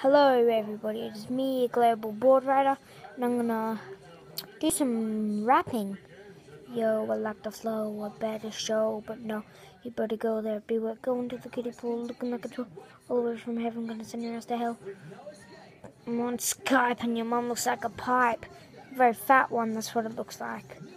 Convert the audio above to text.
Hello everybody, it's me, Global Board Rider, and I'm gonna do some rapping. Yo, I like the flow, a better show, but no, you better go there, beware, going to the kiddie pool, looking like a troll, all the way from heaven, gonna send your ass to hell. I'm on Skype and your mom looks like a pipe, a very fat one, that's what it looks like.